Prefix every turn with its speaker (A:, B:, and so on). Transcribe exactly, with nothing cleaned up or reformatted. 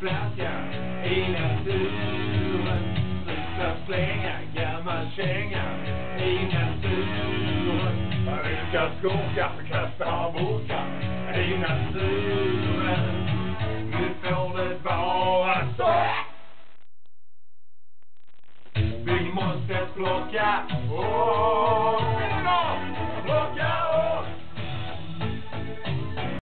A: flaska i naturen. Sluta slänga gammal känga i naturen. Vilka skåkar kastar burkar i naturen. Nu får det vara så. Vi måste plocka. Oh.